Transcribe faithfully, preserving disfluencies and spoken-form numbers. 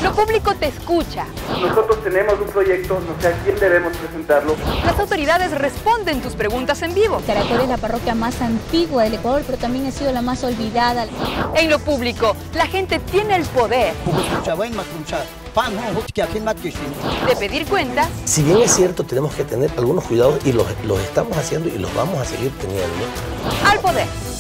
Lo público te escucha. Nosotros tenemos un proyecto, no sé a quién debemos presentarlo. Las autoridades responden tus preguntas en vivo. Caracol es la parroquia más antigua del Ecuador, pero también ha sido la más olvidada. En lo público, la gente tiene el poder de pedir cuentas. Si bien es cierto, tenemos que tener algunos cuidados y los, los estamos haciendo y los vamos a seguir teniendo. Al poder.